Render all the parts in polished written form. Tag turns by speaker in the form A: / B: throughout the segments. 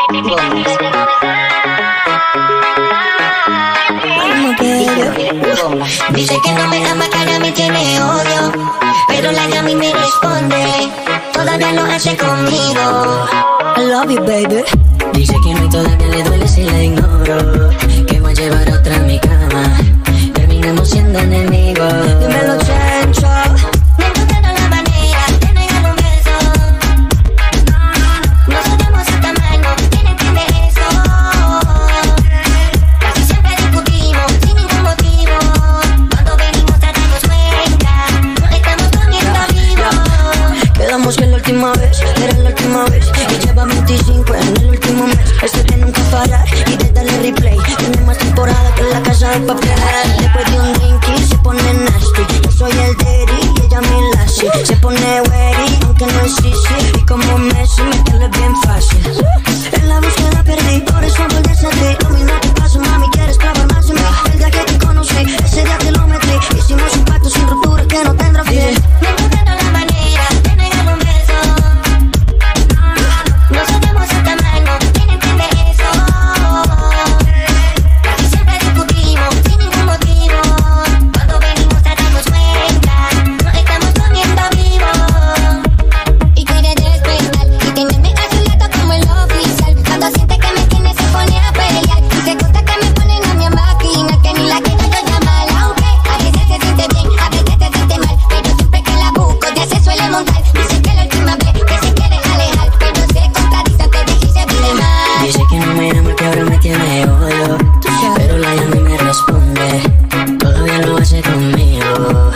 A: Dice que no me ama, que ahora me tiene odio, pero la llama y me responde, todavía lo hace conmigo.
B: I love you, baby.
C: Dice que no y todavía le duele si la ignoro, que voy a llevar otra a mi cama, terminamos siendo enemigos.
B: Dímelo, Chencho.
A: Me encontraron la manera de negar un beso. Nos odiamos hasta mal, no quiere entender eso. Casi siempre discutimos sin ningún motivo. Cuando venimos a darnos cuenta, no estamos comiendo vivo.
B: Quedamos que la última vez era la última vez, y lleva 25 en el último mes. Esto de nunca parar y de darle replay. Tiene más temporada que la casa de papel. Después de un drink y se pone nasty. Yo soy el daddy y ella mi lassie. Se pone wary aunque no es easy, y como Messi meterle bien fácil. En la búsqueda perdí, por eso volví a ser ti. Lo mismo te pasa, mami, quieres clavar más en mí. El día que te conocí, ese día te lo metí. Hicimos un pacto sin ruptura que no tendrá fin.
A: Me encontraron la manera de negar un beso. Nos odiamos hasta mal, no quiere entender eso. Casi siempre discutimos sin ningún motivo. Cuando venimos a darnos cuenta, no estamos comiendo vivo. Y quiere despertar y tenerme a su lado como el oficial. Cuando siente que me tiene se pone a pelear. Dice cosas que me ponen a mi máquina, que ni la quiero yo llamar. Aunque a veces se siente bien, a veces se siente mal, pero siempre que la busco ya se suele montar. Dice que la última vez que se quiere alejar, pero se contradice antes de que se pide más.
C: Dice que no me ama, que ahora me tiene odio, pero la llama y me responde, todavía lo hace conmigo.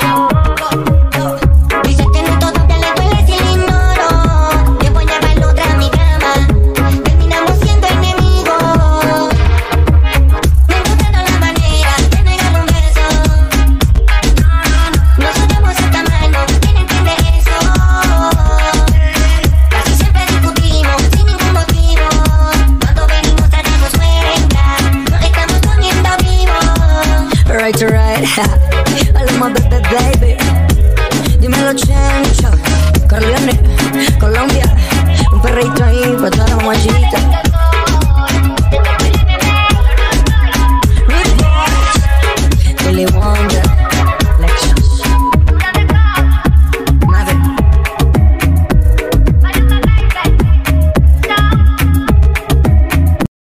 A: Dice que no todavía le duele si le ignoro, que voy a llevar otra a mi cama, terminamos siendo enemigos. Me encontraron la manera de negar un beso. Nos odiamos hasta mal, no quiere entender eso. Casi siempre discutimos sin ningún motivo. Cuando venimos a darnos cuenta, no estamos comiendo vivo.
B: Right to right. I love my baby. Dímelo, Chencho. Carolina, Colombia. Un perrito ahí para toda la machita.